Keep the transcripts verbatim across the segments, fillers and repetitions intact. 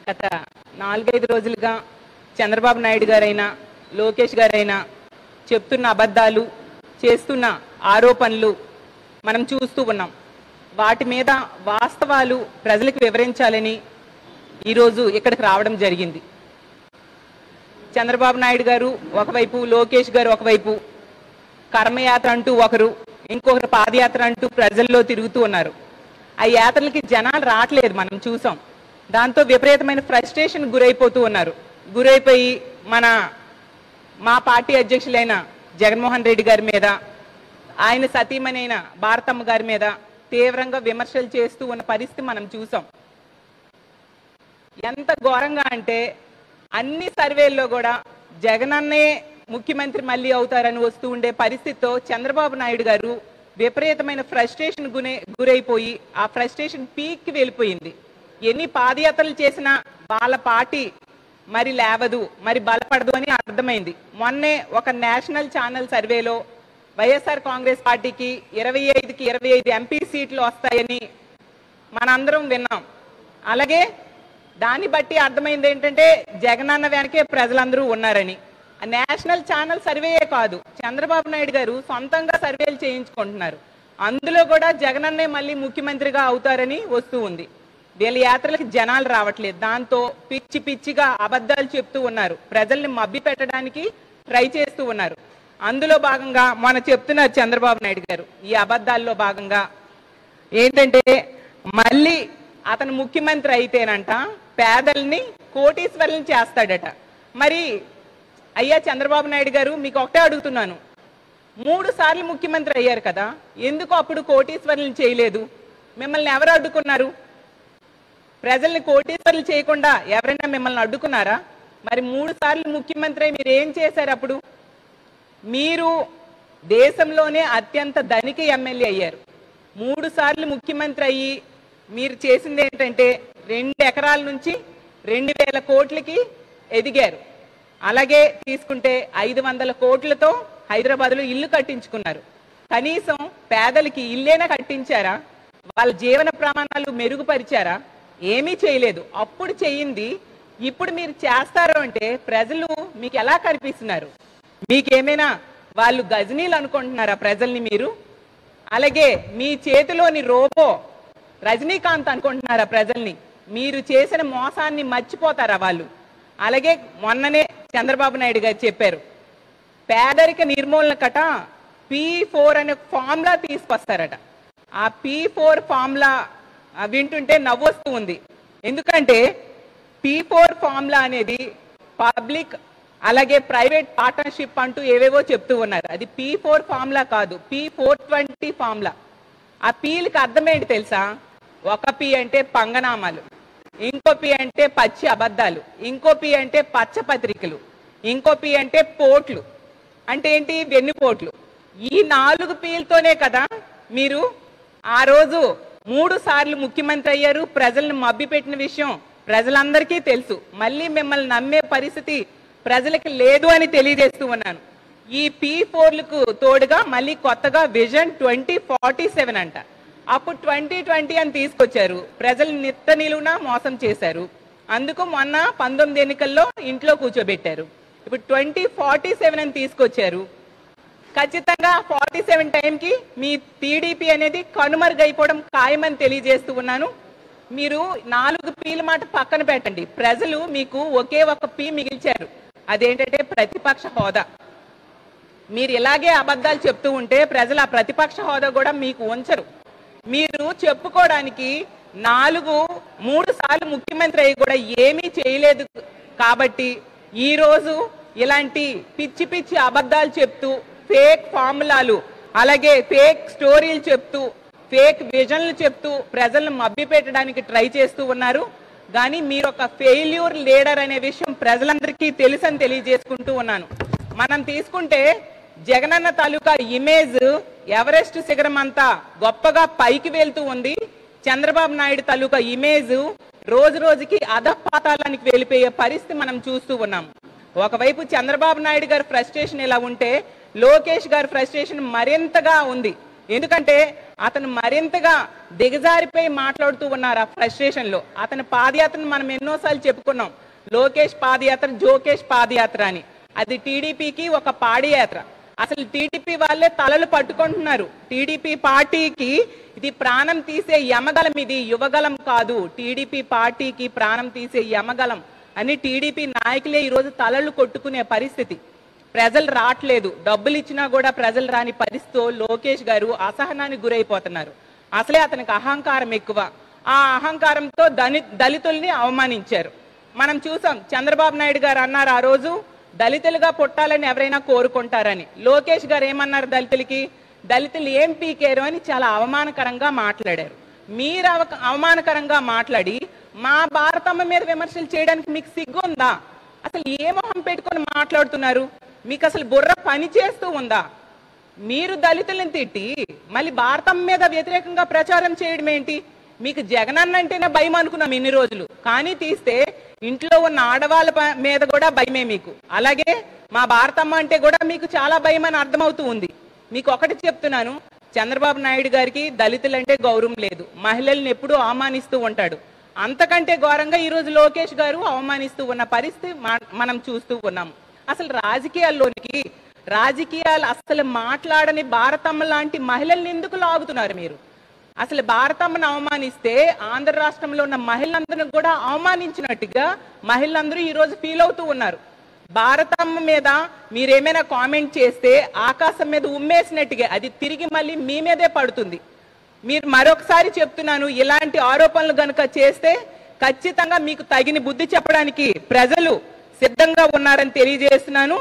గత నాలుగైదు రోజులుగా చంద్రబాబు నాయుడు గారైనా లోకేష్ గారైనా చెప్తున్న అబద్ధాలు చేస్తున్న ఆరోపణలు మనం చూస్తూ ఉన్నాం. వాటి మీద వాస్తవాలు ప్రజలకు వివరించాలని ఈరోజు ఇక్కడికి రావడం జరిగింది. చంద్రబాబు నాయుడు గారు ఒకవైపు, లోకేష్ గారు ఒకవైపు కర్మయాత్ర అంటూ ఒకరు, ఇంకొకరు పాదయాత్ర అంటూ ప్రజల్లో తిరుగుతూ ఉన్నారు. ఆ యాత్రలకి జనాలు రావట్లేదు, మనం చూసాం. దాంతో విపరీతమైన ఫ్రస్ట్రేషన్ గురైపోతూ ఉన్నారు. గురైపోయి మన మా పార్టీ అధ్యక్షులైన జగన్మోహన్ రెడ్డి గారి మీద, ఆయన సతీమణైన భారతమ్మ గారి మీద తీవ్రంగా విమర్శలు చేస్తూ ఉన్న పరిస్థితి మనం చూసాం. ఎంత ఘోరంగా అంటే అన్ని సర్వేల్లో కూడా జగనన్నే ముఖ్యమంత్రి మళ్ళీ అవుతారని వస్తూ ఉండే పరిస్థితితో చంద్రబాబు నాయుడు గారు విపరీతమైన ఫ్రస్ట్రేషన్ గునే గురైపోయి ఆ ఫ్రస్ట్రేషన్ పీక్కి వెళ్ళిపోయింది. ఎన్ని పాదయాత్రలు చేసినా వాళ్ళ పార్టీ మరి లేవదు, మరి బలపడదు అని అర్థమైంది. మొన్నే ఒక నేషనల్ ఛానల్ సర్వేలో వైఎస్ఆర్ కాంగ్రెస్ పార్టీకి ఇరవై ఐదుకి ఇరవై ఐదు ఎంపీ సీట్లు వస్తాయని మనందరం విన్నాం. అలాగే దాన్ని బట్టి అర్థమైంది ఏంటంటే జగనన్న వెనకే ప్రజలందరూ ఉన్నారని. నేషనల్ ఛానల్ సర్వేయే కాదు, చంద్రబాబు నాయుడు గారు సొంతంగా సర్వేలు చేయించుకుంటున్నారు. అందులో కూడా జగనన్నే మళ్ళీ ముఖ్యమంత్రిగా అవుతారని వస్తూ ఉంది. వీళ్ళ యాత్రలకు జనాలు రావట్లేదు. దాంతో పిచ్చి పిచ్చిగా అబద్ధాలు చెప్తూ ఉన్నారు, ప్రజల్ని మభ్య పెట్టడానికి ట్రై చేస్తూ ఉన్నారు. అందులో భాగంగా మన చెప్తున్నారు చంద్రబాబు నాయుడు గారు. ఈ అబద్ధాల్లో భాగంగా ఏంటంటే మళ్ళీ అతను ముఖ్యమంత్రి అయితేనంట పేదల్ని కోటీశ్వరులను చేస్తాడట. మరి అయ్యా చంద్రబాబు నాయుడు గారు, మీకు ఒకటే అడుగుతున్నాను, మూడు సార్లు ముఖ్యమంత్రి అయ్యారు కదా, ఎందుకు అప్పుడు కోటీశ్వరులను చేయలేదు? మిమ్మల్ని ఎవరు అడ్డుకున్నారు? ప్రజల్ని కోటీశ్వరులు చేయకుండా ఎవరైనా మిమ్మల్ని అడ్డుకున్నారా? మరి మూడు సార్లు ముఖ్యమంత్రి అయి మీరు ఏం చేశారు? అప్పుడు మీరు దేశంలోనే అత్యంత ధనిక ఎమ్మెల్యే అయ్యారు. మూడు సార్లు ముఖ్యమంత్రి అయ్యి మీరు చేసింది ఏంటంటే రెండు ఎకరాల నుంచి రెండు వేల కోట్లకి ఎదిగారు. అలాగే తీసుకుంటే ఐదు వందల కోట్లతో హైదరాబాద్లో ఇల్లు కట్టించుకున్నారు. కనీసం పేదలకి ఇల్లేనా కట్టించారా? వాళ్ళ జీవన ప్రమాణాలు మెరుగుపరిచారా? ఏమీ చేయలేదు. అప్పుడు చెయ్యింది ఇప్పుడు మీరు చేస్తారు అంటే ప్రజలు మీకు ఎలా కనిపిస్తున్నారు? మీకేమైనా వాళ్ళు గజనీలు అనుకుంటున్నారా ప్రజల్ని మీరు? అలాగే మీ చేతిలోని రోబో రజనీకాంత్ అనుకుంటున్నారా ప్రజల్ని? మీరు చేసిన మోసాన్ని మర్చిపోతారా వాళ్ళు? అలాగే మొన్ననే చంద్రబాబు నాయుడు గారు చెప్పారు, పేదరిక నిర్మూలన కట పీ ఫోర్ అనే ఫార్ములా తీసుకొస్తారట. ఆ పీ ఫోర్ ఫార్ములా వింటుంటే నవ్వొస్తూ ఉంది. ఎందుకంటే పీ ఫోర్ ఫార్ములా అనేది పబ్లిక్ అలాగే ప్రైవేట్ పార్ట్నర్షిప్ అంటూ ఏవేవో చెప్తూ ఉన్నారు. అది పీ ఫోర్ ఫార్ములా కాదు, పీ ఫోర్ ట్వంటీ ఫార్ములా. ఆ పీలకి అర్థం ఏంటి తెలుసా? ఒక పీ అంటే పంగనామాలు, ఇంకో పీ అంటే పచ్చి అబద్ధాలు, ఇంకో పీ అంటే పచ్చ పత్రికలు, ఇంకో పీ అంటే పోట్లు. అంటే ఏంటి? వెన్నుపోట్లు. ఈ నాలుగు పీలతోనే కదా మీరు ఆ రోజు మూడు సార్లు ముఖ్యమంత్రి అయ్యారు. ప్రజల్ని మభ్యపెట్టిన విషయం ప్రజలందరికీ తెలుసు. మళ్ళీ మిమ్మల్ని నమ్మే పరిస్థితి ప్రజలకు లేదు అని తెలియజేస్తూ ఉన్నాను. ఈ పీ ఫోర్లకు తోడుగా మళ్ళీ కొత్తగా విజన్ ట్వంటీ ఫార్టీ సెవెన్ అంట. అప్పుడు ట్వంటీ ట్వంటీ అని తీసుకొచ్చారు, ప్రజలు నిత్త నిలువునా మోసం చేశారు. అందుకు మొన్న పంతొమ్మిది ఎన్నికల్లో ఇంట్లో కూర్చోబెట్టారు. ఇప్పుడు ట్వంటీ ఫార్టీ సెవెన్ అని తీసుకొచ్చారు. ఖచ్చితంగా ఫార్టీ సెవెన్ టైంకి మీ టీడీపీ అనేది కనుమరుగైపోవడం ఖాయమని తెలియజేస్తూ ఉన్నాను. మీరు నాలుగు పీల మాట పక్కన పెట్టండి, ప్రజలు మీకు ఒకే ఒక పీ మిగిల్చారు. అదేంటంటే ప్రతిపక్ష హోదా. మీరు ఇలాగే అబద్ధాలు చెప్తూ ఉంటే ప్రజలు ఆ ప్రతిపక్ష హోదా కూడా మీకు ఉంచరు. మీరు చెప్పుకోవడానికి నాలుగు మూడు సార్లు ముఖ్యమంత్రి అయ్యి కూడా ఏమీ చేయలేదు కాబట్టి ఈరోజు ఇలాంటి పిచ్చి పిచ్చి అబద్ధాలు చెప్తూ ఫేక్ ఫార్ములాలు అలాగే ఫేక్ స్టోరీలు చెప్తూ ఫేక్ విజన్లు చెప్తూ ప్రజలను మభ్యపెట్టడానికి ట్రై చేస్తూ ఉన్నారు. కానీ మీరు ఒక ఫెయిల్యూర్ లీడర్ అనే విషయం ప్రజలందరికీ తెలుసని తెలియజేసుకుంటూ ఉన్నాను. మనం తీసుకుంటే జగనన్న తాలూకా ఇమేజ్ ఎవరెస్ట్ శిఖరం అంతా గొప్పగా పైకి వెళ్తూ ఉంది. చంద్రబాబు నాయుడు తాలూకా ఇమేజ్ రోజు రోజుకి అధపాతాళానికి వెళ్ళిపోయే పరిస్థితి మనం చూస్తూ ఉన్నాం. ఒకవైపు చంద్రబాబు నాయుడు గారి ఫ్రస్ట్రేషన్ ఇలా ఉంటే లోకేష్ గారి ఫ్రస్ట్రేషన్ మరింతగా ఉంది. ఎందుకంటే అతను మరింతగా దిగజారిపోయి మాట్లాడుతూ ఉన్నారు ఆ ఫ్రస్ట్రేషన్ లో. అతని పాదయాత్రను మనం ఎన్నోసార్లు చెప్పుకున్నాం, లోకేష్ పాదయాత్ర, జోకేష్ పాదయాత్ర అని. అది టీడీపీకి ఒక పాదయాత్ర. అసలు టీడీపీ వాళ్ళే తలలు పట్టుకుంటున్నారు. టీడీపీ పార్టీకి ఇది ప్రాణం తీసే యమగలం, ఇది యువగలం కాదు, టీడీపీ పార్టీకి ప్రాణం తీసే యమగలం అని టీడీపీ నాయకులే ఈరోజు తలలు కొట్టుకునే పరిస్థితి. ప్రజలు రావట్లేదు, డబ్బులు ఇచ్చినా కూడా ప్రజలు రాని పరిస్థితితో లోకేష్ గారు అసహనానికి గురైపోతున్నారు. అసలే అతనికి అహంకారం ఎక్కువ. ఆ అహంకారంతో దళి దళితుల్ని అవమానించారు. మనం చూసాం, చంద్రబాబు నాయుడు గారు అన్నారు ఆ రోజు, దళితులుగా పుట్టాలని ఎవరైనా కోరుకుంటారని. లోకేష్ గారు ఏమన్నారు దళితులకి? దళితులు ఏం పీకేరు అని చాలా అవమానకరంగా మాట్లాడారు. మీరు అవ అవమానకరంగా మాట్లాడి మా భారతమ్మ మీద విమర్శలు చేయడానికి మీకు సిగ్గుందా? అసలు ఏ మొహం పెట్టుకొని మాట్లాడుతున్నారు? మీకు అసలు బుర్ర పని చేస్తూ ఉందా? మీరు దళితులను తిట్టి మళ్ళీ భారతమ్మ మీద వ్యతిరేకంగా ప్రచారం చేయడం ఏంటి? మీకు జగనన్న అంటేనే భయం అనుకున్నాం ఇన్ని రోజులు, కానీ తీస్తే ఇంట్లో ఉన్న ఆడవాళ్ళ మీద కూడా భయమే మీకు. అలాగే మా భారతమ్మ అంటే కూడా మీకు చాలా భయం అని అర్థమవుతూ ఉంది. మీకు ఒకటి చెప్తున్నాను, చంద్రబాబు నాయుడు గారికి దళితులంటే గౌరవం లేదు, మహిళల్ని ఎప్పుడూ అవమానిస్తూ ఉంటాడు. అంతకంటే ఘోరంగా ఈరోజు లోకేష్ గారు అవమానిస్తూ ఉన్న పరిస్థితి మనం చూస్తూ ఉన్నాం. అసలు రాజకీయాల్లోనికి రాజకీయాలు అసలు మాట్లాడని భారతమ్మ లాంటి మహిళల్ని ఎందుకు లాగుతున్నారు మీరు? అసలు భారతమ్మను అవమానిస్తే ఆంధ్ర రాష్ట్రంలో ఉన్న మహిళలందరూ కూడా అవమానించినట్టుగా మహిళలందరూ ఈరోజు ఫీల్ అవుతూ ఉన్నారు. భారతమ్మ మీద మీరేమైనా కామెంట్ చేస్తే ఆకాశం మీద ఉమ్మేసినట్టుగా అది తిరిగి మళ్ళీ మీ మీదే పడుతుంది. మీరు మరొకసారి చెప్తున్నాను, ఇలాంటి ఆరోపణలు గనుక చేస్తే ఖచ్చితంగా మీకు తగిన బుద్ధి చెప్పడానికి ప్రజలు సిద్ధంగా ఉన్నారని తెలియజేస్తున్నాను.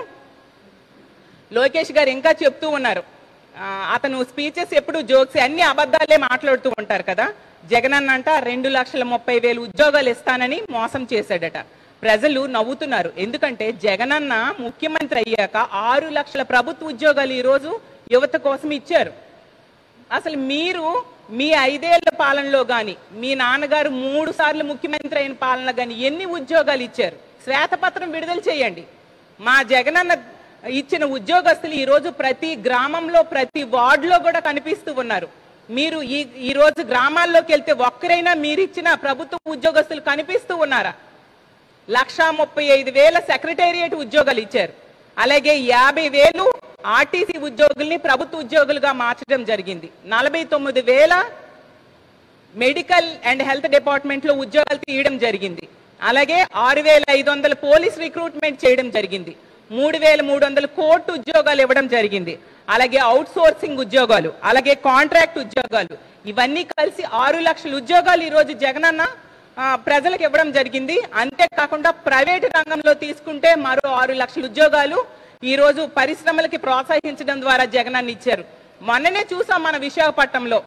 లోకేష్ గారు ఇంకా చెప్తూ ఉన్నారు, అతను స్పీచెస్ ఎప్పుడు జోక్స్ అన్ని అబద్ధాలే మాట్లాడుతూ ఉంటారు కదా. జగనన్న అంట రెండు లక్షల ముప్పై వేలు ఉద్యోగాలు ఇస్తానని మోసం చేశాడట. ప్రజలు నవ్వుతున్నారు, ఎందుకంటే జగనన్న ముఖ్యమంత్రి అయ్యాక ఆరు లక్షల ప్రభుత్వ ఉద్యోగాలు ఈరోజు యువత కోసం ఇచ్చారు. అసలు మీరు మీ ఐదేళ్ల పాలనలో కానీ మీ నాన్నగారు మూడు సార్లు ముఖ్యమంత్రి అయిన పాలన కానీ ఎన్ని ఉద్యోగాలు ఇచ్చారు? శ్వేతపత్రం విడుదల చేయండి. మా జగనన్న ఇచ్చిన ఉద్యోగస్తులు ఈరోజు ప్రతి గ్రామంలో ప్రతి వార్డులో కూడా కనిపిస్తూ ఉన్నారు. మీరు ఈ ఈ రోజు గ్రామాల్లోకి వెళ్తే ఒక్కరైనా మీరు ఇచ్చిన ప్రభుత్వ ఉద్యోగస్తులు కనిపిస్తూ ఉన్నారా? లక్షా ముప్పై ఐదు వేల సెక్రటేరియట్ ఉద్యోగాలు ఇచ్చారు. అలాగే యాభై వేలు ఆర్టీసీ ఉద్యోగుల్ని ప్రభుత్వ ఉద్యోగులుగా మార్చడం జరిగింది. నలభై తొమ్మిది వేల మెడికల్ అండ్ హెల్త్ డిపార్ట్మెంట్ లో ఉద్యోగాలు తీయడం జరిగింది. అలాగే ఆరు వేల ఐదు వందల పోలీస్ రిక్రూట్మెంట్ చేయడం జరిగింది. మూడు వేల మూడు వందల కోర్టు ఉద్యోగాలు ఇవ్వడం జరిగింది. అలాగే అవుట్ సోర్సింగ్ ఉద్యోగాలు, అలాగే కాంట్రాక్ట్ ఉద్యోగాలు, ఇవన్నీ కలిసి ఆరు లక్షల ఉద్యోగాలు ఈరోజు జగనన్న ప్రజలకు ఇవ్వడం జరిగింది. అంతేకాకుండా ప్రైవేటు రంగంలో తీసుకుంటే మరో ఆరు లక్షల ఉద్యోగాలు ఈరోజు పరిశ్రమలకి ప్రోత్సహించడం ద్వారా జగనన్న ఇచ్చారు. మొన్ననే చూసాం మన విశాఖపట్నంలో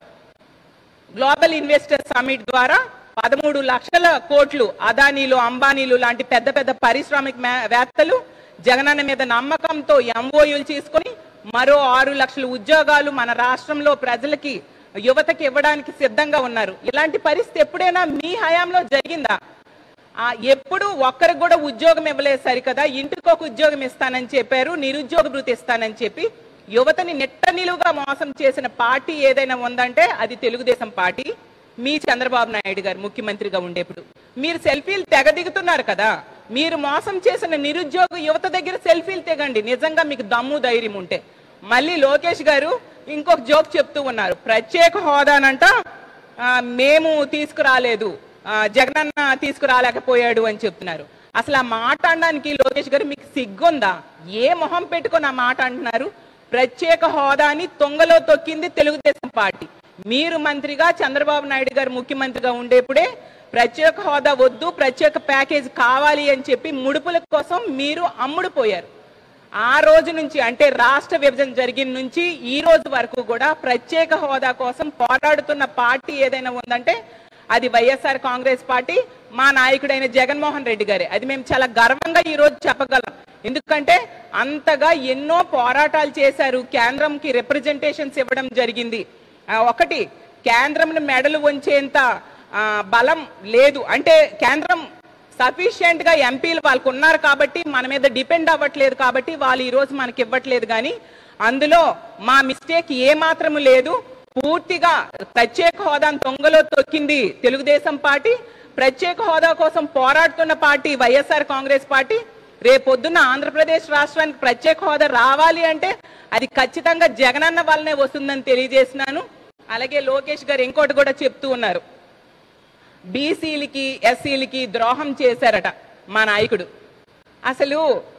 గ్లోబల్ ఇన్వెస్టర్ సమిట్ ద్వారా పదమూడు లక్షల కోట్లు అదానీలు, అంబానీలు లాంటి పెద్ద పెద్ద పారిశ్రామికవేత్తలు జగనన్న మీద నమ్మకంతో ఎంఓయూలు తీసుకొని మరో ఆరు లక్షల ఉద్యోగాలు మన రాష్ట్రంలో ప్రజలకి, యువతకి ఇవ్వడానికి సిద్ధంగా ఉన్నారు. ఇలాంటి పరిస్థితి ఎప్పుడైనా మీ హయాంలో జరిగిందా? ఎప్పుడు ఒక్కరికి కూడా ఉద్యోగం ఇవ్వలేదు సరికదా, ఇంటికి ఒక ఉద్యోగం ఇస్తానని చెప్పారు, నిరుద్యోగ భృతి ఇస్తానని చెప్పి యువతని నెట్ట నిలువుగా మోసం చేసిన పార్టీ ఏదైనా ఉందంటే అది తెలుగుదేశం పార్టీ. మీ చంద్రబాబు నాయుడు గారు ముఖ్యమంత్రిగా ఉండేప్పుడు మీరు సెల్ఫీలు తెగ దిగుతున్నారు కదా. మీరు మోసం చేసిన నిరుద్యోగ యువత దగ్గర సెల్ఫీలు తెగండి, నిజంగా మీకు దమ్ము ధైర్యం ఉంటే. మళ్ళీ లోకేష్ గారు ఇంకొక జోక్ చెప్తూ ఉన్నారు, ప్రత్యేక హోదానంట మేము తీసుకురాలేదు, జగనన్న తీసుకురాలేకపోయాడు అని చెప్తున్నారు. అసలు ఆ మాట అనడానికి లోకేష్ గారు మీకు సిగ్గుందా? ఏ మొహం పెట్టుకొని ఆ మాట అంటున్నారు? ప్రత్యేక హోదాని తొంగలో తొక్కింది తెలుగుదేశం పార్టీ. మీరు మంత్రిగా, చంద్రబాబు నాయుడు గారు ముఖ్యమంత్రిగా ఉండేప్పుడే ప్రత్యేక హోదా వద్దు, ప్రత్యేక ప్యాకేజ్ కావాలి అని చెప్పి ముడుపుల కోసం మీరు అమ్ముడుపోయారు. ఆ రోజు నుంచి అంటే రాష్ట్ర విభజన జరిగిన నుంచి ఈ రోజు వరకు కూడా ప్రత్యేక హోదా కోసం పోరాడుతున్న పార్టీ ఏదైనా ఉందంటే అది వైఎస్ఆర్ కాంగ్రెస్ పార్టీ, మా నాయకుడైన జగన్మోహన్ రెడ్డి గారే. అది మేము చాలా గర్వంగా ఈ రోజు చెప్పగలం. ఎందుకంటే అంతగా ఎన్నో పోరాటాలు చేశారు, కేంద్రంకి రిప్రజెంటేషన్స్ ఇవ్వడం జరిగింది. ఒకటి, కేంద్రం మెడలు వంచేంత బలం లేదు, అంటే కేంద్రం సఫిషియెంట్ గా ఎంపీలు వాళ్ళకు ఉన్నారు కాబట్టి మన మీద డిపెండ్ అవ్వట్లేదు కాబట్టి వాళ్ళు ఈ రోజు మనకి ఇవ్వట్లేదు. కానీ అందులో మా మిస్టేక్ ఏ మాత్రము లేదు. పూర్తిగా ప్రత్యేక హోదాను తొంగలో తొక్కింది తెలుగుదేశం పార్టీ. ప్రత్యేక హోదా కోసం పోరాడుతున్న పార్టీ వైఎస్ఆర్ కాంగ్రెస్ పార్టీ. రేపొద్దున్న ఆంధ్రప్రదేశ్ రాష్ట్రానికి ప్రత్యేక హోదా రావాలి అంటే అది ఖచ్చితంగా జగనన్న వల్లనే వస్తుందని తెలియజేసినాను. అలాగే లోకేష్ గారు ఇంకోటి కూడా చెప్తూ ఉన్నారు, బీసీలకి ఎస్సీలకి ద్రోహం చేశారట మా నాయకుడు. అసలు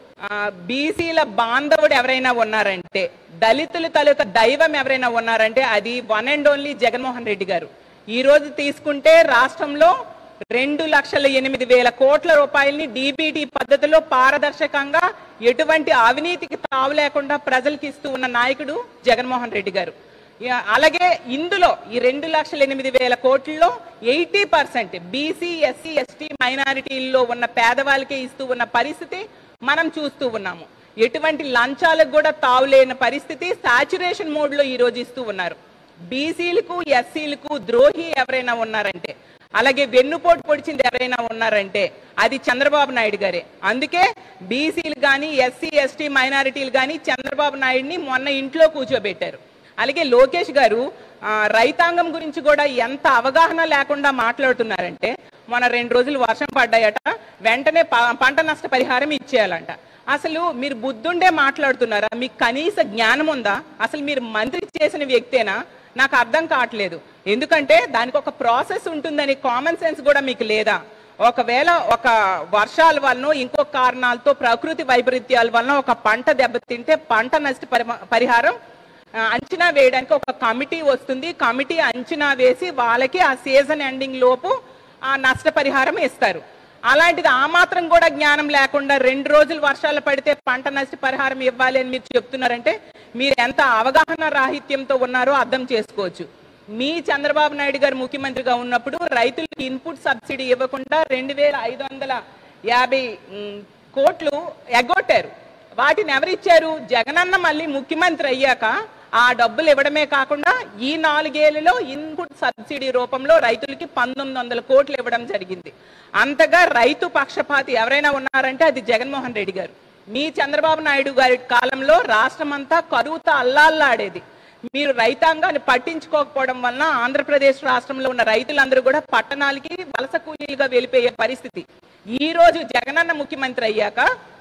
బీసీల బాంధవుడు ఎవరైనా ఉన్నారంటే, దళితుల తాలూకా దైవం ఎవరైనా ఉన్నారంటే అది one and only Jaganmohan Reddy garu. ఈ రోజు తీసుకుంటే రాష్ట్రంలో రెండు లక్షల ఎనిమిది వేల కోట్ల రూపాయలని డీబీటీ పద్ధతిలో పారదర్శకంగా ఎటువంటి అవినీతికి తావు లేకుండా ప్రజలకు ఇస్తూ ఉన్న నాయకుడు జగన్మోహన్ రెడ్డి గారు. అలాగే ఇందులో ఈ రెండు లక్షల ఎనిమిది వేల కోట్లలో eighty percent BC SC ST మైనారిటీల్లో ఉన్న పేదవాళ్ళకే ఇస్తూ ఉన్న పరిస్థితి మనం చూస్తూ ఉన్నాము. ఎటువంటి లంచాలకు కూడా తావులేని పరిస్థితి సాచురేషన్ మోడ్ లో ఈ రోజు ఇస్తూ ఉన్నారు. బీసీలకు ఎస్సీలకు ద్రోహి ఎవరైనా ఉన్నారంటే, అలాగే వెన్నుపోటు పొడిచింది ఎవరైనా ఉన్నారంటే అది చంద్రబాబు నాయుడు గారే. అందుకే బీసీలు కానీ ఎస్సీ ఎస్టీ మైనారిటీలు కానీ చంద్రబాబు నాయుడిని మొన్న ఇంట్లో కూర్చోబెట్టారు. అలాగే లోకేష్ గారు రైతాంగం గురించి కూడా ఎంత అవగాహన లేకుండా మాట్లాడుతున్నారంటే, మొన్న రెండు రోజులు వర్షం పడ్డాయట, వెంటనే పంట నష్ట పరిహారం ఇచ్చేయాలంట. అసలు మీరు బుద్ధుండే మాట్లాడుతున్నారా? మీకు కనీస జ్ఞానం ఉందా? అసలు మీరు మంత్రి చేసిన వ్యక్తేనా? నాకు అర్థం కావట్లేదు. ఎందుకంటే దానికి ఒక ప్రాసెస్ ఉంటుందని కామన్ సెన్స్ కూడా మీకు లేదా? ఒకవేళ ఒక వర్షాల వలన ఇంకో కారణాలతో ప్రకృతి వైపరీత్యాల వలన ఒక పంట దెబ్బతింటే పంట నష్ట పరిహారం అంచనా వేయడానికి ఒక కమిటీ వస్తుంది. కమిటీ అంచనా వేసి వాళ్ళకి ఆ సీజన్ ఎండింగ్ లోపు ఆ నష్టపరిహారం ఇస్తారు. అలాంటిది ఆ మాత్రం కూడా జ్ఞానం లేకుండా రెండు రోజులు వర్షాలు పడితే పంట నష్టపరిహారం ఇవ్వాలి అని మీరు చెప్తున్నారంటే మీరు ఎంత అవగాహన రాహిత్యంతో ఉన్నారో అర్థం చేసుకోవచ్చు. మీ చంద్రబాబు నాయుడు గారు ముఖ్యమంత్రిగా ఉన్నప్పుడు రైతులకు ఇన్పుట్ సబ్సిడీ ఇవ్వకుండా రెండు వేల ఐదు వందల యాభై కోట్లు ఎగ్గొట్టారు. వాటిని ఎవరిచ్చారు? జగనన్న మళ్ళీ ముఖ్యమంత్రి అయ్యాక ఆ డబ్బులు ఇవ్వడమే కాకుండా ఈ నాలుగేళ్లలో ఇన్పుట్ సబ్సిడీ రూపంలో రైతులకి పంతొమ్మిది వందల కోట్లు ఇవ్వడం జరిగింది. అంతగా రైతు పక్షపాతి ఎవరైనా ఉన్నారంటే అది జగన్మోహన్ రెడ్డి గారు. మీ చంద్రబాబు నాయుడు గారి కాలంలో రాష్ట్రం అంతా కరువుతో అల్లాల్లాడేది. మీరు రైతాంగాన్ని పట్టించుకోకపోవడం వలన ఆంధ్రప్రదేశ్ రాష్ట్రంలో ఉన్న రైతులందరూ కూడా పట్టణాలకి వలస కూలీలుగా వెళ్ళిపోయే పరిస్థితి. ఈ రోజు జగనన్న ముఖ్యమంత్రి అయ్యాక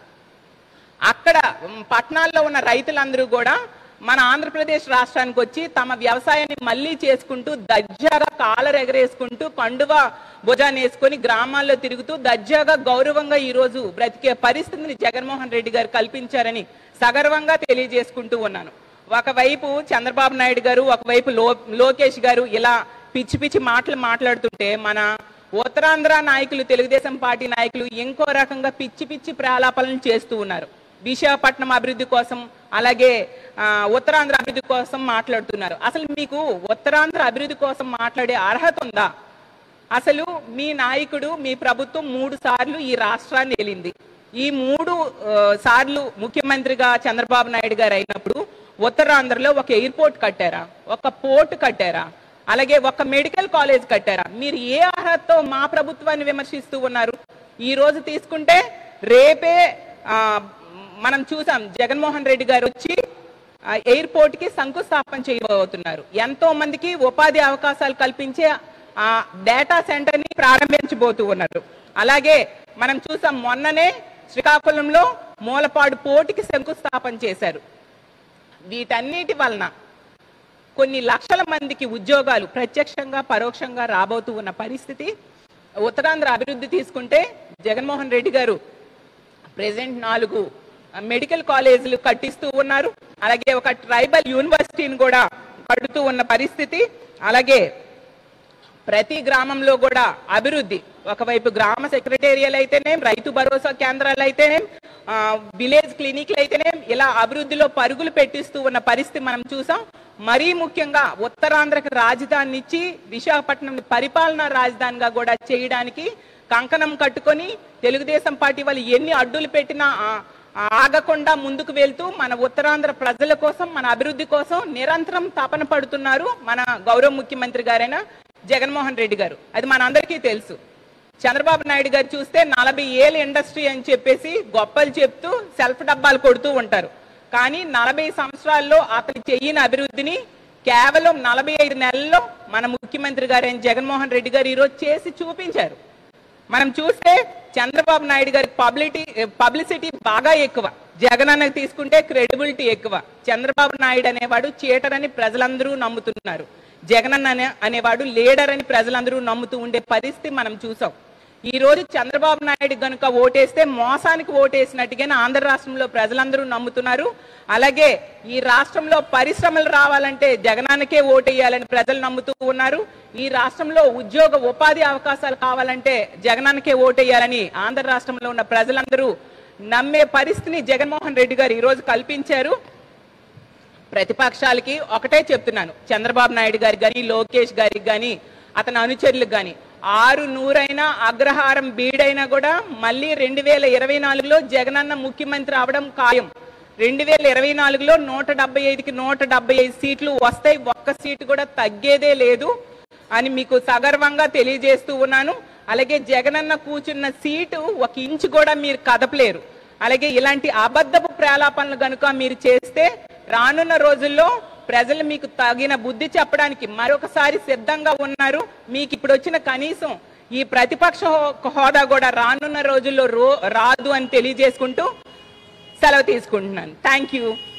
అక్కడ పట్టణాల్లో ఉన్న రైతులందరూ కూడా మన ఆంధ్రప్రదేశ్ రాష్ట్రానికి వచ్చి తమ వ్యవసాయాన్ని మళ్ళీ చేసుకుంటూ దర్జాగా కాలర్ ఎగరేసుకుంటూ కండువ భుజాన్ని వేసుకొని గ్రామాల్లో తిరుగుతూ దర్జాగా గౌరవంగా ఈ రోజు బ్రతికే పరిస్థితిని జగన్మోహన్ రెడ్డి గారు కల్పించారని సగర్వంగా తెలియజేసుకుంటూ ఉన్నాను. ఒకవైపు చంద్రబాబు నాయుడు గారు, ఒకవైపు లో లోకేష్ గారు ఇలా పిచ్చి పిచ్చి మాటలు మాట్లాడుతుంటే మన ఉత్తరాంధ్ర నాయకులు, తెలుగుదేశం పార్టీ నాయకులు ఇంకో రకంగా పిచ్చి పిచ్చి ప్రాలాపనలు చేస్తూ ఉన్నారు. విశాఖపట్నం అభివృద్ధి కోసం, అలాగే ఉత్తరాంధ్ర అభివృద్ధి కోసం మాట్లాడుతున్నారు. అసలు మీకు ఉత్తరాంధ్ర అభివృద్ధి కోసం మాట్లాడే అర్హత ఉందా? అసలు మీ నాయకుడు, మీ ప్రభుత్వం మూడు సార్లు ఈ రాష్ట్రాన్ని ఏలింది. ఈ మూడు సార్లు ముఖ్యమంత్రిగా చంద్రబాబు నాయుడు గారు అయినప్పుడు ఉత్తరాంధ్రలో ఒక ఎయిర్పోర్ట్ కట్టారా? ఒక పోర్ట్ కట్టారా? అలాగే ఒక మెడికల్ కాలేజ్ కట్టారా? మీరు ఏ అర్హతతో మా ప్రభుత్వాన్ని విమర్శిస్తూ ఉన్నారు? ఈ రోజు తీసుకుంటే రేపే మనం చూసాం, జగన్మోహన్ రెడ్డి గారు వచ్చి ఎయిర్పోర్ట్ కి శంకుస్థాపన చేయబోతున్నారు. ఎంతో మందికి ఉపాధి అవకాశాలు కల్పించే ఆ డేటా సెంటర్ ని ప్రారంభించబోతూ ఉన్నారు. అలాగే మనం చూసాం, మొన్ననే శ్రీకాకుళంలో మూలపాడు పోర్టుకి శంకుస్థాపన చేశారు. వీటన్నిటి వలన కొన్ని లక్షల మందికి ఉద్యోగాలు ప్రత్యక్షంగా పరోక్షంగా రాబోతూ ఉన్న పరిస్థితి. ఉత్తరాంధ్ర అభివృద్ధి తీసుకుంటే జగన్మోహన్ రెడ్డి గారు ప్రెసెంట్ నాలుగు మెడికల్ కాలేజీలు కట్టిస్తూ ఉన్నారు. అలాగే ఒక ట్రైబల్ యూనివర్సిటీని కూడా కడుతూ ఉన్న పరిస్థితి. అలాగే ప్రతి గ్రామంలో కూడా అభివృద్ధి, ఒకవైపు గ్రామ సెక్రటేరియల్ అయితేనే, రైతు భరోసా కేంద్రాలు అయితేనే, విలేజ్ క్లినిక్లు అయితేనే, ఇలా అభివృద్ధిలో పరుగులు పెట్టిస్తూ ఉన్న పరిస్థితి మనం చూసాం. మరీ ముఖ్యంగా ఉత్తరాంధ్రకు రాజధాని ఇచ్చి విశాఖపట్నం పరిపాలనా రాజధానిగా కూడా చేయడానికి కంకణం కట్టుకొని తెలుగుదేశం పార్టీ వాళ్ళు ఎన్ని అడ్డులు పెట్టినా ఆగకుండా ముందుకు వెళ్తూ మన ఉత్తరాంధ్ర ప్రజల కోసం, మన అభివృద్ధి కోసం నిరంతరం తపన పడుతున్నారు మన గౌరవ ముఖ్యమంత్రి గారైన జగన్మోహన్ రెడ్డి గారు. అది మనందరికీ తెలుసు. చంద్రబాబు నాయుడు గారు చూస్తే నలభై ఏళ్ళ ఇండస్ట్రీ అని చెప్పేసి గొప్పలు చెప్తూ సెల్ఫ్ డబ్బాలు కొడుతూ ఉంటారు. కానీ నలభై సంవత్సరాల్లో అతను చెయ్యని అభివృద్ధిని కేవలం నలభై ఐదు నెలల్లో మన ముఖ్యమంత్రి గారైన జగన్మోహన్ రెడ్డి గారు ఈరోజు చేసి చూపించారు. మనం చూస్తే చంద్రబాబు నాయుడు గారి పబ్లిటీ పబ్లిసిటీ బాగా ఎక్కువ, జగన్ అన్నకి తీసుకుంటే క్రెడిబిలిటీ ఎక్కువ. చంద్రబాబు నాయుడు అనేవాడు చీటర్ అని ప్రజలందరూ నమ్ముతున్నారు, జగన్ అన్న అనేవాడు లీడర్ అని ప్రజలందరూ నమ్ముతూ ఉండే పరిస్థితి మనం చూసాం. ఈ రోజు చంద్రబాబు నాయుడు గనుక ఓటేస్తే మోసానికి ఓటేసినట్టుగానే ఆంధ్ర రాష్ట్రంలో ప్రజలందరూ నమ్ముతున్నారు. అలాగే ఈ రాష్ట్రంలో పరిశ్రమలు రావాలంటే జగనానికే ఓటేయాలని ప్రజలు నమ్ముతూ ఉన్నారు. ఈ రాష్ట్రంలో ఉద్యోగ ఉపాధి అవకాశాలు కావాలంటే జగనానికే ఓటేయాలని ఆంధ్ర రాష్ట్రంలో ఉన్న ప్రజలందరూ నమ్మే పరిస్థితిని జగన్మోహన్ రెడ్డి గారు ఈరోజు కల్పించారు. ప్రతిపక్షాలకి ఒకటే చెప్తున్నాను, చంద్రబాబు నాయుడు గారికి కానీ లోకేష్ గారికి కానీ అతని అనుచరులకు కానీ ఆరు నూరైనా అగ్రహారం బీడైనా కూడా మళ్ళీ రెండు వేల ఇరవై నాలుగులో జగనన్న ముఖ్యమంత్రి అవడం ఖాయం. రెండు వేల ఇరవై నాలుగులో నూట డెబ్బై ఐదుకి నూట డెబ్బై ఐదు సీట్లు వస్తాయి, ఒక్క సీటు కూడా తగ్గేదే లేదు అని మీకు సగర్వంగా తెలియజేస్తూ ఉన్నాను. అలాగే జగనన్న కూర్చున్న సీటు ఒక ఇంచు కూడా మీరు కదపలేరు. అలాగే ఇలాంటి అబద్ధపు ప్రేలాపనలు కనుక మీరు చేస్తే రానున్న రోజుల్లో ప్రజలు మీకు తగిన బుద్ధి చెప్పడానికి మరొకసారి సిద్ధంగా ఉన్నారు. మీకు ఇప్పుడు వచ్చిన కనీసం ఈ ప్రతిపక్ష హోదా కూడా రానున్న రోజుల్లో రాదు అని తెలియజేసుకుంటూ సెలవు తీసుకుంటున్నాను. Thank you.